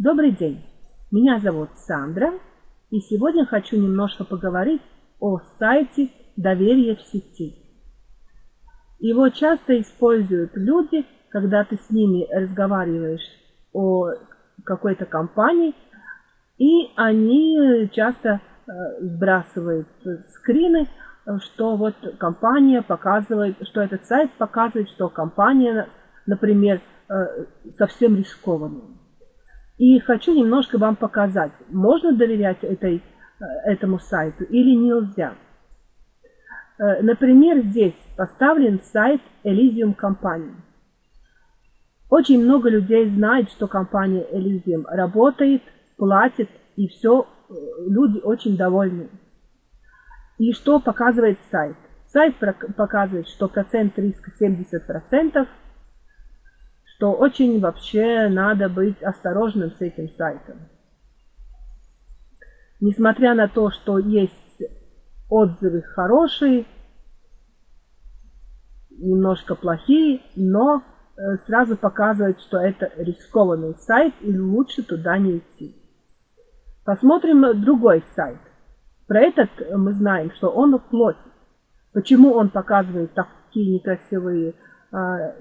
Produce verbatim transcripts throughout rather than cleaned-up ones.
Добрый день, меня зовут Сандра, и сегодня хочу немножко поговорить о сайте доверия в сети. Его часто используют люди, когда ты с ними разговариваешь о какой-то компании, и они часто сбрасывают скрины, что вот компания показывает, что этот сайт показывает, что компания, например, совсем рискованная. И хочу немножко вам показать, можно доверять этой, этому сайту или нельзя. Например, здесь поставлен сайт Elysium компании. Очень много людей знает, что компания Elysium работает, платит, и все, люди очень довольны. И что показывает сайт? Сайт показывает, что процент риска семьдесят процентов, что очень вообще надо быть осторожным с этим сайтом. Несмотря на то, что есть отзывы хорошие, немножко плохие, но сразу показывает, что это рискованный сайт и лучше туда не идти. Посмотрим другой сайт. Про этот мы знаем, что он платит. Почему он показывает такие некрасивые а,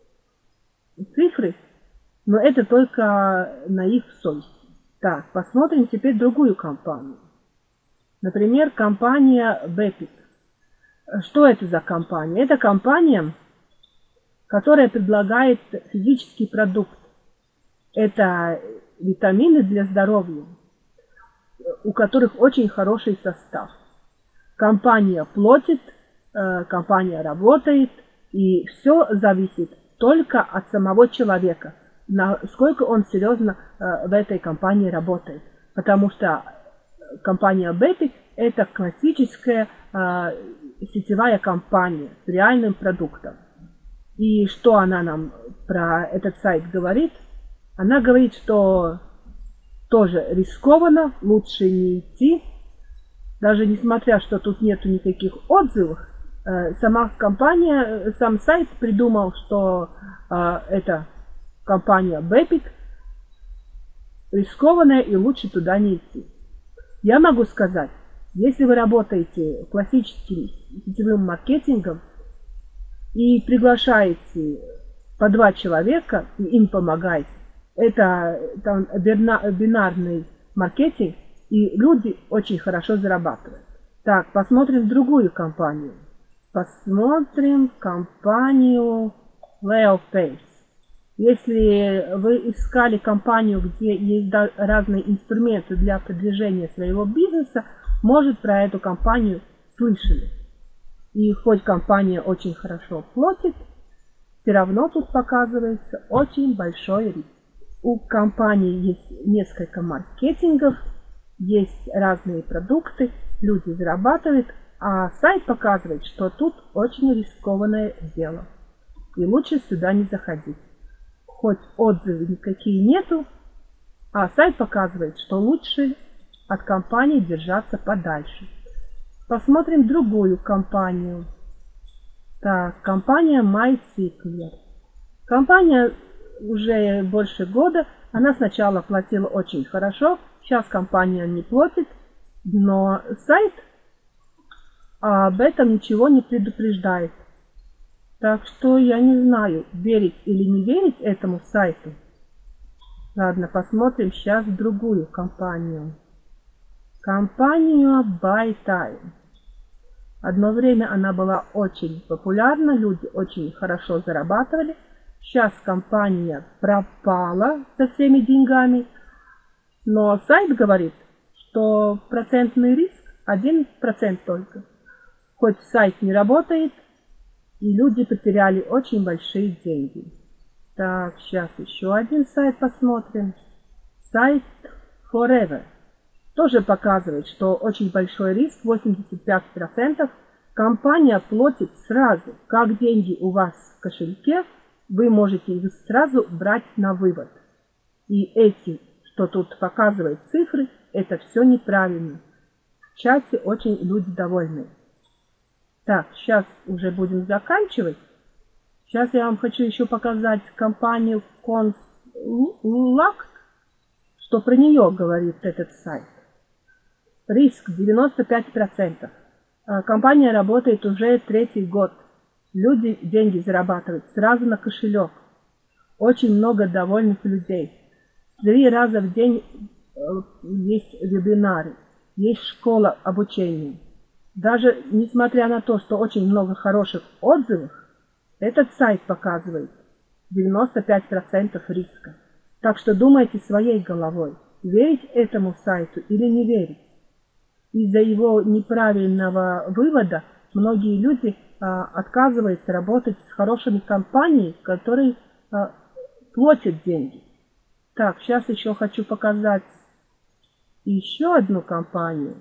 цифры? Но это только на их совести. Так, посмотрим теперь другую компанию. Например, компания Bepic. Что это за компания? Это компания, которая предлагает физический продукт. Это витамины для здоровья, у которых очень хороший состав. Компания платит, компания работает, и все зависит только от самого человека, насколько он серьезно в этой компании работает. Потому что компания Bepic – это классическая сетевая компания с реальным продуктом. И что она нам про этот сайт говорит? Она говорит, что тоже рискованно, лучше не идти. Даже несмотря, что тут нету никаких отзывов, сама компания, сам сайт придумал, что эта компания Bepic рискованная и лучше туда не идти. Я могу сказать, если вы работаете классическим сетевым маркетингом и приглашаете по два человека и им помогаете, это там, бинарный маркетинг, и люди очень хорошо зарабатывают. Так, посмотрим другую компанию. Посмотрим компанию Leopace. Если вы искали компанию, где есть разные инструменты для продвижения своего бизнеса, может, про эту компанию слышали. И хоть компания очень хорошо платит, все равно тут показывается очень большой риск. У компании есть несколько маркетингов, есть разные продукты, люди зарабатывают, а сайт показывает, что тут очень рискованное дело. И лучше сюда не заходить. Хоть отзывов никакие нету, а сайт показывает, что лучше от компании держаться подальше. Посмотрим другую компанию. Так, компания MyCicler. Компания уже больше года. Она сначала платила очень хорошо, сейчас компания не платит, но сайт об этом ничего не предупреждает. Так что я не знаю, верить или не верить этому сайту. Ладно, посмотрим сейчас другую компанию. Компанию BuyTime. Одно время она была очень популярна, люди очень хорошо зарабатывали. Сейчас компания пропала со всеми деньгами, но сайт говорит, что процентный риск один процент только. Хоть сайт не работает, и люди потеряли очень большие деньги. Так, сейчас еще один сайт посмотрим. Сайт Forever. Тоже показывает, что очень большой риск, восемьдесят пять процентов. Компания платит сразу. Как деньги у вас в кошельке, вы можете их сразу брать на вывод. И эти, что тут показывают цифры, это все неправильно. В чате очень люди довольны. Так, сейчас уже будем заканчивать. Сейчас я вам хочу еще показать компанию Conslux. что про нее говорит этот сайт. Риск девяносто пять процентов. Компания работает уже третий год. Люди деньги зарабатывают сразу на кошелек. Очень много довольных людей. Три раза в день есть вебинары, есть школа обучения. Даже несмотря на то, что очень много хороших отзывов, этот сайт показывает девяносто пять процентов риска. Так что думайте своей головой, верить этому сайту или не верить. Из-за его неправильного вывода многие люди а, отказываются работать с хорошими компаниями, которые а, платят деньги. Так, сейчас еще хочу показать еще одну компанию,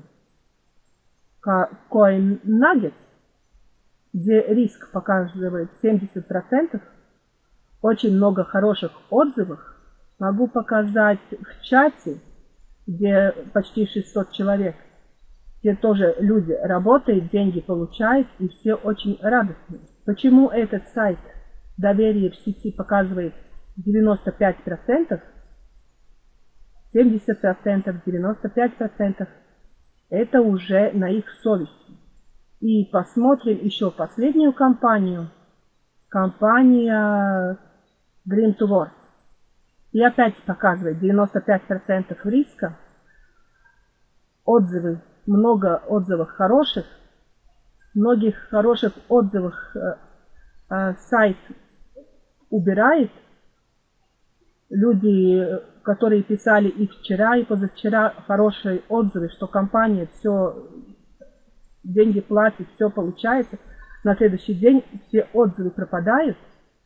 CoinNuggets, где риск показывает семьдесят процентов, очень много хороших отзывов. Могу показать в чате, где почти шестьсот человек, где тоже люди работают, деньги получают, и все очень радостны. Почему этот сайт доверие в сети показывает девяносто пять процентов, семьдесят процентов, девяносто пять процентов, это уже на их совести. И посмотрим еще последнюю компанию, компания Dream to Work. И опять показывает девяносто пять процентов риска, отзывы, много отзывов хороших, многих хороших отзывах э, э, сайт убирает. Люди, которые писали и вчера, и позавчера хорошие отзывы, что компания все, деньги платит, все получается. На следующий день все отзывы пропадают.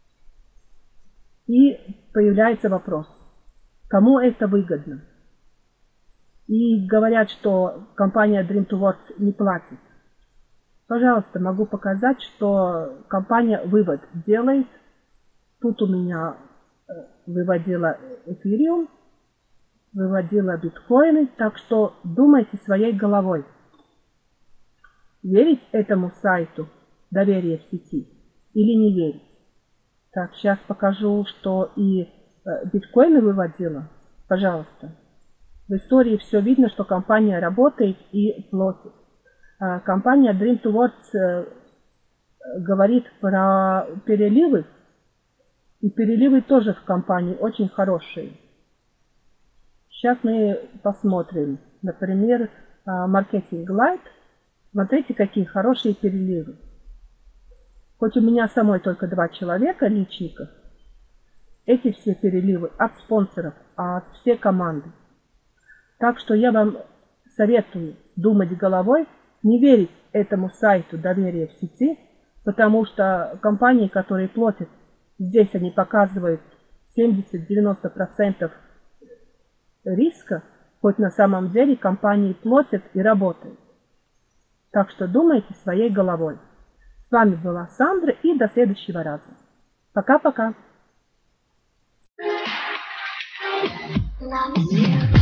И появляется вопрос, кому это выгодно? И говорят, что компания Dream to Work не платит. Пожалуйста, могу показать, что компания вывод делает. Тут у меня выводила эфириум, выводила биткоины, так что думайте своей головой. Верить этому сайту доверие в сети или не верить? Так, сейчас покажу, что и биткоины выводила. Пожалуйста. В истории все видно, что компания работает и платит. Компания Dream to Work говорит про переливы. И переливы тоже в компании очень хорошие. Сейчас мы посмотрим, например, Marketing Light. Смотрите, какие хорошие переливы. Хоть у меня самой только два человека, личников, эти все переливы от спонсоров, от всей команды. Так что я вам советую думать головой, не верить этому сайту доверия в сети, потому что компании, которые платят, здесь они показывают семьдесят-девяносто процентов риска, хоть на самом деле компании платят и работают. Так что думайте своей головой. С вами была Сандра, и до следующего раза. Пока-пока.